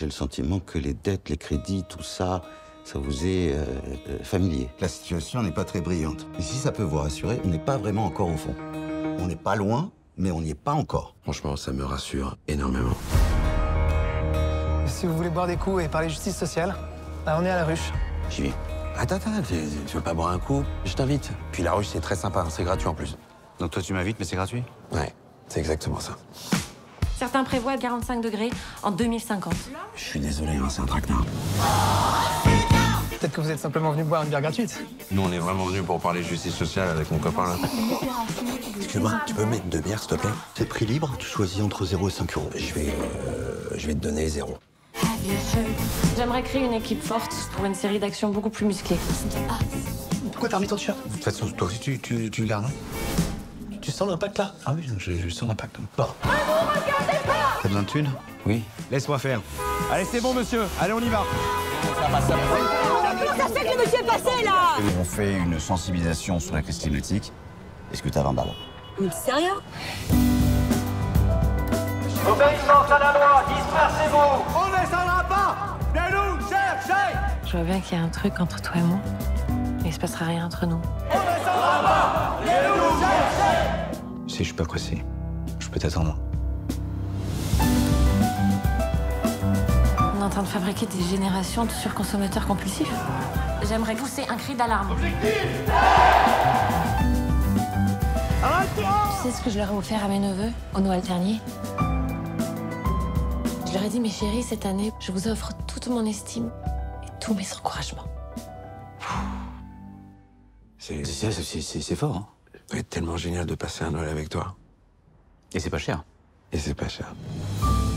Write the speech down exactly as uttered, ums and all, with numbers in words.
J'ai le sentiment que les dettes, les crédits, tout ça, ça vous est euh, euh, familier. La situation n'est pas très brillante. Et si ça peut vous rassurer, on n'est pas vraiment encore au fond. On n'est pas loin, mais on n'y est pas encore. Franchement, ça me rassure énormément. Si vous voulez boire des coups et parler justice sociale, là, on est à la ruche. J'y vais. Attends, attends, tu, tu veux pas boire un coup? Je t'invite. Puis la ruche, c'est très sympa, hein, c'est gratuit en plus. Donc toi, tu m'invites, mais c'est gratuit? Ouais, c'est exactement ça. Certains prévoient quarante-cinq degrés en deux mille cinquante. Je suis désolé, hein, c'est un traquenard. Peut-être que vous êtes simplement venu boire une bière gratuite. Nous, on est vraiment venus pour parler justice sociale avec mon copain, là. Excuse-moi, tu peux me mettre deux bières, s'il te plaît? C'est prix libre, tu choisis entre zéro et cinq euros. Je vais, euh, je vais te donner zéro. J'aimerais créer une équipe forte pour une série d'actions beaucoup plus musclées. Pourquoi t'as remis ton t-shirt? De toute façon, toi aussi, tu, tu, tu le gardes, hein? Tu sens l'impact là? Ah oui, je, je sens l'impact. Bon. T'as besoin de thunes? Oui. Laisse-moi faire. Allez, c'est bon, monsieur. Allez, on y va. Comment ça se fait que le monsieur est passé, là? On fait une sensibilisation sur la crise climatique. Est-ce que t'as vingt balles? Mais sérieux? Obéissance à la loi, dispersez-vous. On ne descendra pas. Viens nous chercher. Je vois bien qu'il y a un truc entre toi et moi, mais il se passera rien entre nous. On ne descendra pas. Viens nous chercher. Si je suis pas pressé, je peux t'attendre. On est en train de fabriquer des générations de surconsommateurs compulsifs. J'aimerais pousser un cri d'alarme. Tu sais ce que je leur ai offert à mes neveux au Noël dernier? Je leur ai dit, mes chéris, cette année, je vous offre toute mon estime et tous mes encouragements. C'est C'est c'est- c'est- c'est fort, hein? ça va être tellement génial de passer un Noël avec toi. Et c'est pas cher. Et c'est pas cher.